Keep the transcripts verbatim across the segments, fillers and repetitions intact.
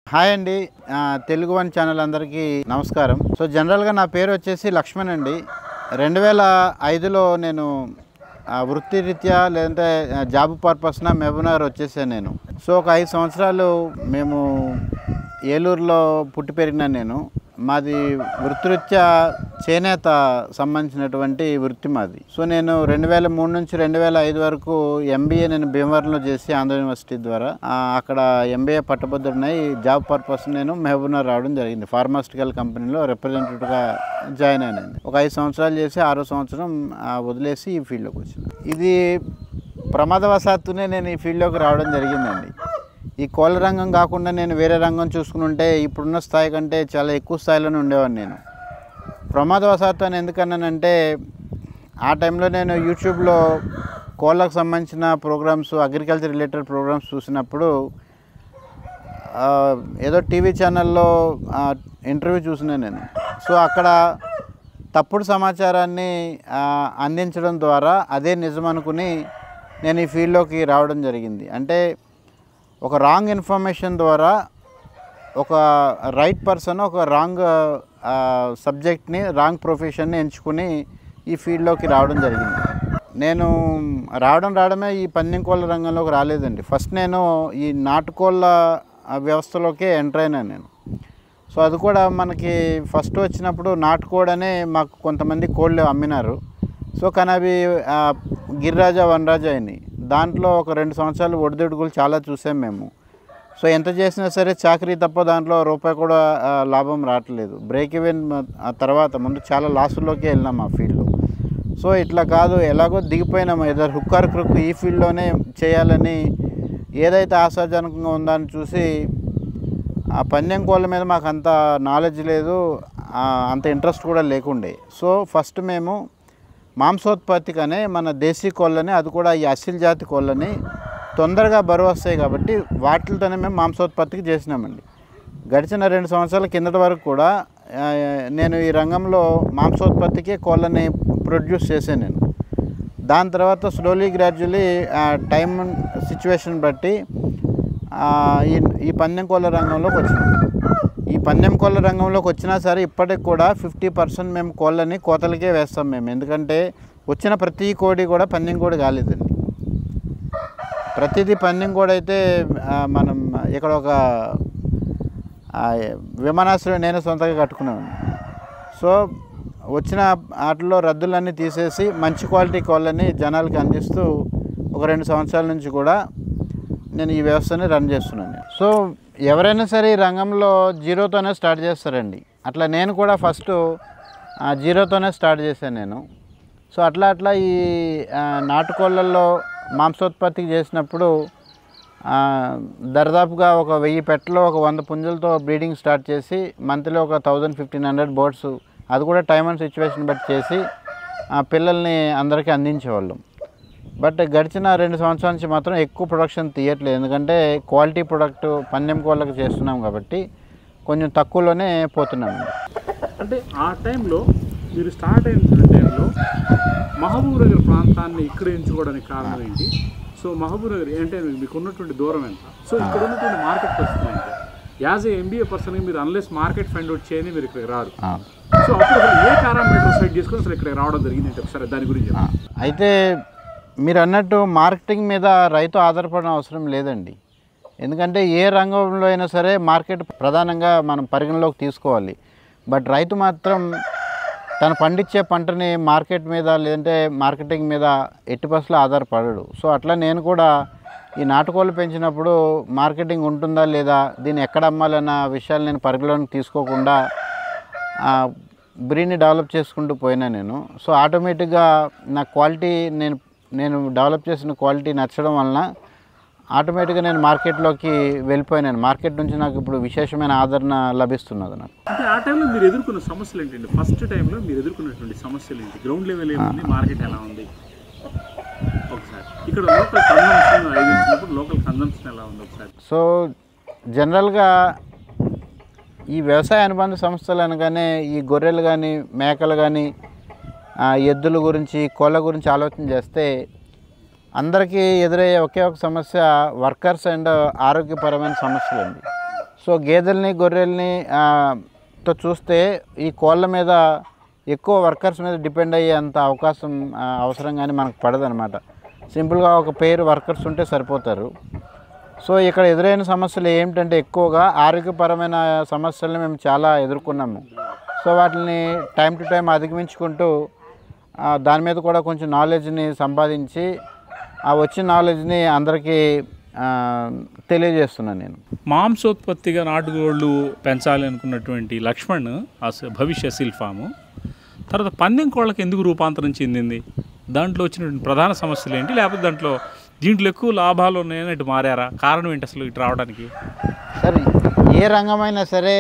Hi అండి, Telugu one channel అందరికీ నమస్కారం. సో జనరల్గా నా పేరు వచ్చేసి లక్ష్మణ్ అండి. రెండు వేల ఐదులో నేను వృత్తిరీత్యా లేదంటే జాబ్ పర్పస్న మహబూబ్నగర్ వచ్చేసాను నేను. సో ఒక ఐదు సంవత్సరాలు మేము ఏలూరులో పుట్టి పెరిగినాను నేను. మాది వృత్తిరీత్యా చేనేత సంబంధించినటువంటి వృత్తి మాది. సో నేను రెండు వేల మూడు నుంచి రెండు వేల ఐదు వరకు ఎంబీఏ నేను భీమవరంలో చేసి ఆంధ్ర యూనివర్సిటీ ద్వారా అక్కడ ఎంబీఏ పట్టభద్రుడినై జాబ్ పర్పస్ నేను మహబూబ్నగర్ రావడం జరిగింది. ఫార్మాస్యూటికల్ కంపెనీలో రిప్రజెంటేటివ్గా జాయిన్ అయినాను. ఒక ఐదు సంవత్సరాలు చేసి ఆరో సంవత్సరం వదిలేసి ఈ ఫీల్డ్లోకి వచ్చాను. ఇది ప్రమాదవశాత్తునే నేను ఈ ఫీల్డ్లోకి రావడం జరిగిందండి. ఈ కోళ్ళ రంగం కాకుండా నేను వేరే రంగం చూసుకుని ఉంటే ఇప్పుడున్న స్థాయి కంటే చాలా ఎక్కువ స్థాయిలోనే ఉండేవాడిని నేను. ప్రమాదవశాత్తు అని ఎందుకన్నానంటే ఆ టైంలో నేను యూట్యూబ్లో కోళ్ళకు సంబంధించిన ప్రోగ్రామ్స్, అగ్రికల్చర్ రిలేటెడ్ ప్రోగ్రామ్స్ చూసినప్పుడు ఏదో టీవీ ఛానల్లో ఇంటర్వ్యూ చూసినాను నేను. సో అక్కడ తప్పుడు సమాచారాన్ని అందించడం ద్వారా అదే నిజం అనుకుని నేను ఈ ఫీల్డ్లోకి రావడం జరిగింది. అంటే ఒక రాంగ్ ఇన్ఫర్మేషన్ ద్వారా ఒక రైట్ పర్సన్ ఒక రాంగ్ సబ్జెక్ట్ని, రాంగ్ ప్రొఫెషన్ని ఎంచుకుని ఈ ఫీల్డ్లోకి రావడం జరిగింది. నేను రావడం రావడమే ఈ పందెం కోళ్ళ రంగంలోకి రాలేదండి. ఫస్ట్ నేను ఈ నాటుకోళ్ళ వ్యవస్థలోకే ఎంటర్ అయినాను నేను. సో అది కూడా మనకి ఫస్ట్ వచ్చినప్పుడు నాటుకోడనే మాకు కొంతమంది కోళ్ళు అమ్మినారు. సో కానీ అవి గిరిరాజా వనరాజా అయినాయి. దాంట్లో ఒక రెండు సంవత్సరాలు ఒడిదుడుకులు చాలా చూసాం మేము. సో ఎంత చేసినా సరే చాకరీ తప్ప దాంట్లో రూపాయి కూడా లాభం రావట్లేదు. బ్రేక్ ఈవెన్ తర్వాత ముందు చాలా లాసుల్లోకి వెళ్ళినాం ఆ ఫీల్డ్లో. సో ఇట్లా కాదు, ఎలాగో దిగిపోయినాము. ఏదో హుక్కార్ క్రుక్ ఈ ఫీల్డ్లోనే చేయాలని ఏదైతే ఆశాజనకంగా ఉందని చూసి ఆ పందెం కోళ్ళ మీద మాకు అంత నాలెడ్జ్ లేదు, అంత ఇంట్రెస్ట్ కూడా లేకుండే. సో ఫస్ట్ మేము మాంసోత్పత్తికనే మన దేశీ కోళ్ళని, అది కూడా ఈ అసిల్ జాతి కోళ్ళని తొందరగా బరువు వస్తాయి కాబట్టి వాటితోనే మేము మాంసోత్పత్తికి చేసినామండి. గడిచిన రెండు సంవత్సరాల కిందటి వరకు కూడా నేను ఈ రంగంలో మాంసోత్పత్తికి కోళ్ళని ప్రొడ్యూస్ చేశాను నేను. దాని తర్వాత స్లోలీ గ్రాడ్యువలీ టైం సిచ్యువేషన్ బట్టి ఈ ఈ పందెం కోళ్ళ రంగంలోకి వచ్చినాం. ఈ పందెం కోళ్ళ రంగంలోకి వచ్చినా సరే ఇప్పటికి కూడా ఫిఫ్టీ పర్సెంట్ మేము కోళ్ళని కోతలకే వేస్తాం మేము. ఎందుకంటే వచ్చిన ప్రతి కోడి కూడా పందెం కోడి కాలేదండి. ప్రతిదీ పందెం కోడి అయితే మనం ఇక్కడ ఒక విమానాశ్రయం నేను సొంతంగా కట్టుకున్నాను. సో వచ్చిన వాటిలో రద్దులన్నీ తీసేసి మంచి క్వాలిటీ కోళ్ళని జనాలకి అందిస్తూ ఒక రెండు సంవత్సరాల నుంచి కూడా నేను ఈ వ్యవస్థని రన్ చేస్తున్నాను. సో ఎవరైనా సరే ఈ రంగంలో జీరోతోనే స్టార్ట్ చేస్తారండి. అట్లా నేను కూడా ఫస్ట్ జీరోతోనే స్టార్ట్ చేశాను నేను. సో అట్లా అట్లా ఈ నాటుకోళ్ళల్లో మాంసోత్పత్తికి చేసినప్పుడు దర్దాపుగా ఒక వెయ్యి పెట్టలో ఒక వంద పుంజులతో బ్రీడింగ్ స్టార్ట్ చేసి మంత్లీ ఒక థౌజండ్ ఫిఫ్టీన్ హండ్రెడ్ బర్డ్స్, అది కూడా టైమ్ అండ్ సిచ్యువేషన్ బట్టి చేసి పిల్లల్ని అందరికీ అందించేవాళ్ళం. బట్ గడిచిన రెండు సంవత్సరాల నుంచి మాత్రం ఎక్కువ ప్రొడక్షన్ తీయట్లేదు. ఎందుకంటే క్వాలిటీ ప్రొడక్ట్ పందెం కోళ్ళకి చేస్తున్నాం కాబట్టి కొంచెం తక్కువలోనే పోతున్నాము. అంటే ఆ టైంలో మీరు స్టార్ట్ అయిన టైంలో మహబూబ్నగర్ ప్రాంతాన్ని ఇక్కడ ఎంచుకోవడానికి కారణం ఏంటి? సో మహబూబ్నగర్ అంటే మీకు ఉన్నటువంటి దూరం ఎంత? సో ఇక్కడ ఉన్నటువంటి మార్కెట్ పరిస్థితి ఏంటి? యాజ్ ఏ ఎంబీఏ పర్సన్గా మీరు అన్లెస్ మార్కెట్ ఫైండ్ అవుట్ చేయని మీరు ఇక్కడికి రారు. సో అప్పుడు ఏ పారామీటర్ సెట్ చేసుకొని అసలు ఇక్కడికి రావడం జరిగింది అంటే ఒకసారి దాని గురించి అయితే మీరు అన్నట్టు మార్కెటింగ్ మీద రైతు ఆధారపడడం అవసరం లేదండి. ఎందుకంటే ఏ రంగంలో అయినా సరే మార్కెట్ ప్రధానంగా మనం పరిగణలోకి తీసుకోవాలి. బట్ రైతు మాత్రం తను పండించే పంటని మార్కెట్ మీద లేదంటే మార్కెటింగ్ మీద ఎట్టి బస్సులో ఆధారపడడు. సో అట్లా నేను కూడా ఈ నాటుకోళ్ళు పెంచినప్పుడు మార్కెటింగ్ ఉంటుందా లేదా, దీన్ని ఎక్కడ అమ్మాలన్న విషయాలు నేను పరిగణలోకి తీసుకోకుండా బ్రీడ్ని డెవలప్ చేసుకుంటూ పోయినా నేను. సో ఆటోమేటిక్గా నా క్వాలిటీ నేను నేను డెవలప్ చేసిన క్వాలిటీ నచ్చడం వలన ఆటోమేటిక్గా నేను మార్కెట్లోకి వెళ్ళిపోయినాను. మార్కెట్ నుంచి నాకు ఇప్పుడు విశేషమైన ఆదరణ లభిస్తున్నది నాకు. అంటే ఆ టైంలో మీరు ఎదుర్కొన్న సమస్యలు ఏంటండి? ఫస్ట్ టైంలో మీరు ఎదుర్కొన్నటువంటి సమస్యలు ఏంటి? గ్రౌండ్ లెవెల్ ఏముంది, మార్కెట్ ఎలా ఉంది ఒకసారి, ఇక్కడ లోకల్ కన్జంప్షన్ ఐదు లోకల్ కన్జంప్షన్ ఎలా ఉంది ఒకసారి? సో జనరల్గా ఈ వ్యవసాయ అనుబంధ సంస్థలు అనగానే ఈ గొర్రెలు కానీ మేకలు కానీ ఎద్దుల గురించి కోళ్ళ గురించి ఆలోచన చేస్తే అందరికీ ఎదురయ్యే ఒకే ఒక సమస్య వర్కర్స్ అండ్ ఆరోగ్యపరమైన సమస్యలు అండి. సో సో గేదెల్ని గొర్రెల్ని తో చూస్తే ఈ కోళ్ళ మీద ఎక్కువ వర్కర్స్ మీద డిపెండ్ అయ్యేంత అవకాశం అవసరం కానీ మనకు పడదనమాట. సింపుల్గా ఒక పేరు వర్కర్స్ ఉంటే సరిపోతారు. సో ఇక్కడ ఎదురైన సమస్యలు ఏమిటంటే ఎక్కువగా ఆరోగ్యపరమైన సమస్యలను మేము చాలా ఎదుర్కొన్నాము. సో వాటిని టైం టు టైం అధిగమించుకుంటూ దాని మీద కూడా కొంచెం నాలెడ్జ్ని సంపాదించి ఆ వచ్చిన నాలెడ్జ్ని అందరికీ తెలియజేస్తున్నాను. నేను మాంసోత్పత్తిగా నాటుకోళ్ళు పెంచాలి అనుకున్నటువంటి లక్ష్మణ్ భవిష్య శిల్పాము తర్వాత పందెం కోళ్ళకి ఎందుకు రూపాంతరం చెందింది? దాంట్లో వచ్చినటువంటి ప్రధాన సమస్యలు ఏంటి? లేకపోతే దాంట్లో దీంట్లో ఎక్కువ లాభాలు ఉన్నాయని ఇటు మారారా? కారణం ఏంటి అసలు ఇటు రావడానికి? సరే, ఏ రంగమైనా సరే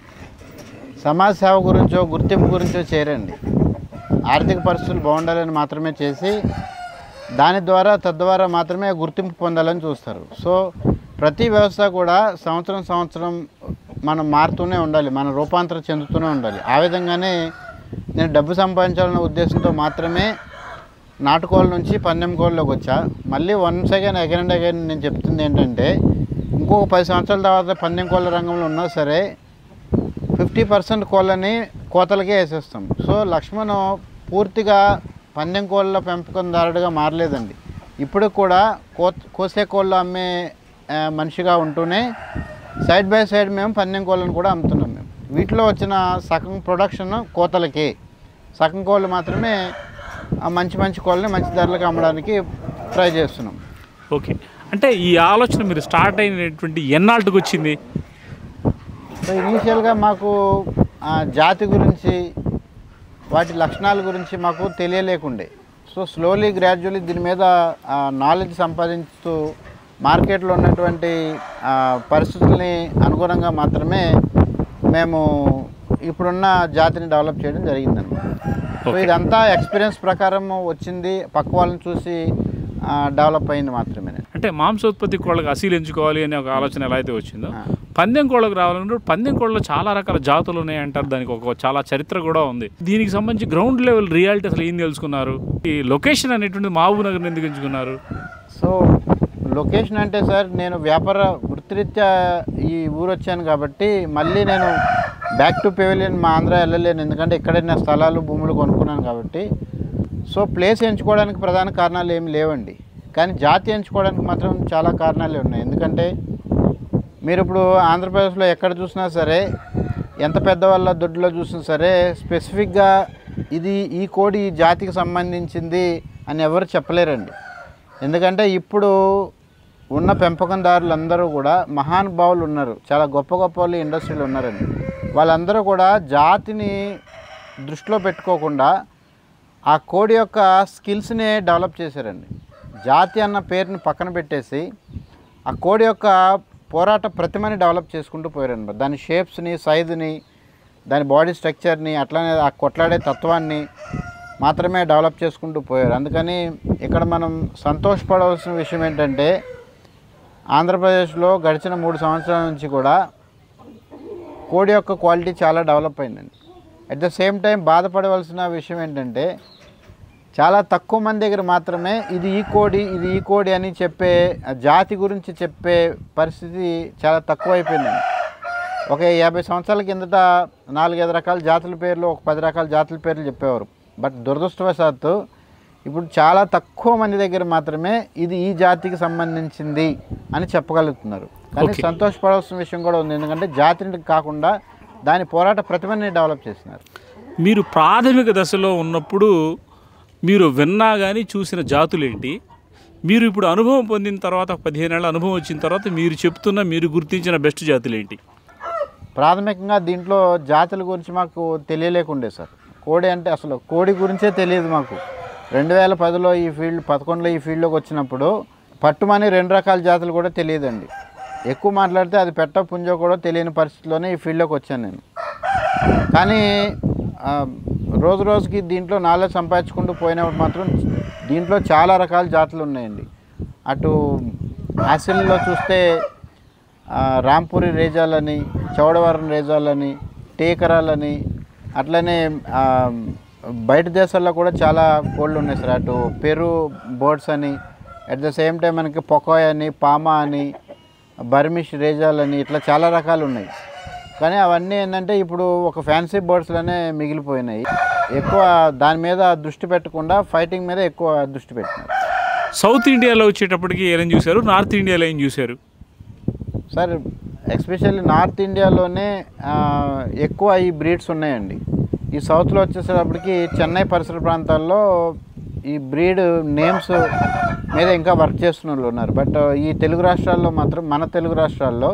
సమాజ సేవ గురించో గుర్తింపు గురించో చేరండి. ఆర్థిక పరిస్థితులు బాగుండాలని మాత్రమే చేసి దాని ద్వారా తద్వారా మాత్రమే గుర్తింపు పొందాలని చూస్తారు. సో ప్రతి వ్యవస్థ కూడా సంవత్సరం సంవత్సరం మనం మారుతూనే ఉండాలి, మన రూపాంతరం చెందుతూనే ఉండాలి. ఆ విధంగానే నేను డబ్బు సంపాదించాలన్న ఉద్దేశంతో మాత్రమే నాటుకోళ్ళ నుంచి పందెం కోళ్ళలోకి వచ్చా. మళ్ళీ once again again and again నేను చెప్తుంది ఏంటంటే ఇంకొక పది సంవత్సరాల తర్వాత పందెం కోళ్ళ రంగంలో ఉన్నా సరే ఫిఫ్టీ పర్సెంట్ కోళ్ళని కోతలకే వేసేస్తాం. సో లక్ష్మణ్ పూర్తిగా పందెం కోళ్ళ పెంపకందారుడిగా మారలేదండి. ఇప్పుడు కూడా కో కోసే కోళ్ళు అమ్మే మనిషిగా ఉంటూనే సైడ్ బై సైడ్ మేము పందెం కోళ్ళను కూడా అమ్ముతున్నాం. మేము వీటిలో వచ్చిన సగం ప్రొడక్షన్ కోతలకి, సగం కోళ్ళు మాత్రమే మంచి మంచి కోళ్ళని మంచి ధరలకు అమ్మడానికి ట్రై చేస్తున్నాం. ఓకే, అంటే ఈ ఆలోచన మీరు స్టార్ట్ అయినటువంటి ఎన్నాళ్ళకి వచ్చింది? సో ఇనీషియల్గా మాకు జాతి గురించి వాటి లక్షణాల గురించి మాకు తెలియలేకుండే. సో స్లోలీ గ్రాడ్యువల్లీ దీని మీద నాలెడ్జ్ సంపాదించుతూ మార్కెట్లో ఉన్నటువంటి పరిస్థితుల్ని అనుగుణంగా మాత్రమే మేము ఇప్పుడున్న జాతిని డెవలప్ చేయడం జరిగిందన్నమాట. సో ఇదంతా ఎక్స్పీరియన్స్ ప్రకారం వచ్చింది, పక్క వాళ్ళని చూసి డెవలప్ అయింది మాత్రమే. అంటే మాంసోత్పత్తి కోళ్ళకి అసీలు ఎంచుకోవాలి అనే ఒక ఆలోచన ఎలా అయితే వచ్చిందో పందెం కోళ్ళకి రావాలంటే పందెం కోళ్ళలో చాలా రకాల జాతులు ఉన్నాయి అంటారు. దానికి ఒక చాలా చరిత్ర కూడా ఉంది. దీనికి సంబంధించి గ్రౌండ్ లెవెల్ రియాలిటీ అసలు ఏం తెలుసుకున్నారు? ఈ లొకేషన్ అనేటువంటిది మహబూబ్ నగర్ ఎందుకు ఎంచుకున్నారు? సో లొకేషన్ అంటే సార్ నేను వ్యాపార వృత్తిరీత్యా ఈ ఊరు వచ్చాను కాబట్టి మళ్ళీ నేను బ్యాక్ టు పెవిలియన్ మా ఆంధ్ర వెళ్ళలేను, ఎందుకంటే ఇక్కడే నా స్థలాలు భూములు కొనుక్కున్నాను కాబట్టి. సో ప్లేస్ ఎంచుకోవడానికి ప్రధాన కారణాలు ఏమి లేవండి, కానీ జాతి ఎంచుకోవడానికి మాత్రం చాలా కారణాలే ఉన్నాయి. ఎందుకంటే మీరు ఇప్పుడు ఆంధ్రప్రదేశ్లో ఎక్కడ చూసినా సరే, ఎంత పెద్దవాళ్ళ దొడ్లో చూసినా సరే స్పెసిఫిక్గా ఇది ఈ కోడి ఈ జాతికి సంబంధించింది అని ఎవరు చెప్పలేరండి. ఎందుకంటే ఇప్పుడు ఉన్న పెంపకందారులందరూ కూడా మహానుభావులు ఉన్నారు, చాలా గొప్ప గొప్ప వాళ్ళు ఇండస్ట్రీలు ఉన్నారండి. వాళ్ళందరూ కూడా జాతిని దృష్టిలో పెట్టుకోకుండా ఆ కోడి యొక్క స్కిల్స్ని డెవలప్ చేశారండి. జాతి అన్న పేరుని పక్కన పెట్టేసి ఆ కోడి యొక్క పోరాట ప్రతిమని డెవలప్ చేసుకుంటూ పోయారనమాట. దాని షేప్స్ని, సైజుని, దాని బాడీ స్ట్రక్చర్ని, అట్లానే ఆ కొట్లాడే తత్వాన్ని మాత్రమే డెవలప్ చేసుకుంటూ పోయారు. అందుకని ఇక్కడ మనం సంతోషపడవలసిన విషయం ఏంటంటే ఆంధ్రప్రదేశ్లో గడిచిన మూడు సంవత్సరాల నుంచి కూడా కోడి యొక్క క్వాలిటీ చాలా డెవలప్ అయిందండి. అట్ ద సేమ్ టైం బాధపడవలసిన విషయం ఏంటంటే చాలా తక్కువ మంది దగ్గర మాత్రమే ఇది ఈ కోడి ఇది ఈ కోడి అని చెప్పే జాతి గురించి చెప్పే పరిస్థితి చాలా తక్కువ అయిపోయిందండి. ఒక యాభై సంవత్సరాల కిందట నాలుగైదు రకాల జాతుల పేర్లు, ఒక పది రకాల జాతుల పేర్లు చెప్పేవారు. బట్ దురదృష్టవశాత్తు ఇప్పుడు చాలా తక్కువ మంది దగ్గర మాత్రమే ఇది ఈ జాతికి సంబంధించింది అని చెప్పగలుగుతున్నారు. కానీ సంతోషపడాల్సిన విషయం కూడా ఉంది, ఎందుకంటే జాతిని కాకుండా దాని పోరాట ప్రతిభని డెవలప్ చేసినారు. మీరు ప్రాథమిక దశలో ఉన్నప్పుడు మీరు విన్నా కానీ చూసిన జాతులేంటి? మీరు ఇప్పుడు అనుభవం పొందిన తర్వాత పదిహేను ఏళ్ళ అనుభవం వచ్చిన తర్వాత మీరు చెప్తున్న మీరు గుర్తించిన బెస్ట్ జాతులేంటి? ప్రాథమికంగా దీంట్లో జాతుల గురించి మాకు తెలియలేకుండే సార్. కోడి అంటే అసలు కోడి గురించే తెలియదు మాకు. రెండు వేల పదిలో ఈ ఫీల్డ్ పదకొండులో ఈ ఫీల్డ్లోకి వచ్చినప్పుడు పట్టుమని రెండు రకాల జాతులు కూడా తెలియదండి. ఎక్కువ మాట్లాడితే అది పెట్ట పుంజో కూడా తెలియని పరిస్థితిలోనే ఈ ఫీల్డ్లోకి వచ్చాను నేను. కానీ రోజు రోజుకి దీంట్లో నాలెడ్జ్ సంపాదించుకుంటూ పోయినప్పుడు మాత్రం దీంట్లో చాలా రకాల జాతులు ఉన్నాయండి. అటు ఆసిల్లో చూస్తే రాంపూరి రేజాలని, చౌడవరం రేజాలని, టేకరాలని, అట్లనే బయట దేశాల్లో కూడా చాలా కోళ్ళు ఉన్నాయి సార్. అటు పెరు బర్డ్స్ అని, అట్ ద సేమ్ టైం మనకి పొకాయ్ అని, పామా అని, బర్మిష్ రేజాలని ఇట్లా చాలా రకాలు ఉన్నాయి. కానీ అవన్నీ ఏంటంటే ఇప్పుడు ఒక ఫ్యాన్సీ బర్డ్స్లోనే మిగిలిపోయినాయి. ఎక్కువ దాని మీద దృష్టి పెట్టకుండా ఫైటింగ్ మీద ఎక్కువ దృష్టి పెట్టినారు. సౌత్ ఇండియాలో వచ్చేటప్పటికి ఏం చూశారు, నార్త్ ఇండియాలో ఏం చూశారు సార్? ఎస్పెషల్లీ నార్త్ ఇండియాలోనే ఎక్కువ ఈ బ్రీడ్స్ ఉన్నాయండి. ఈ సౌత్లో వచ్చేసేటప్పటికి చెన్నై పరిసర ప్రాంతాల్లో ఈ బ్రీడ్ నేమ్స్ మీద ఇంకా వర్క్ చేస్తున్న వాళ్ళు ఉన్నారు. బట్ ఈ తెలుగు రాష్ట్రాల్లో మాత్రం, మన తెలుగు రాష్ట్రాల్లో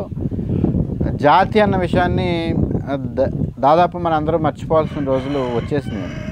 జాతి అన్న విషయాన్ని దాదాపు మన అందరూ మర్చిపోవాల్సిన రోజులు వచ్చేసినాయి.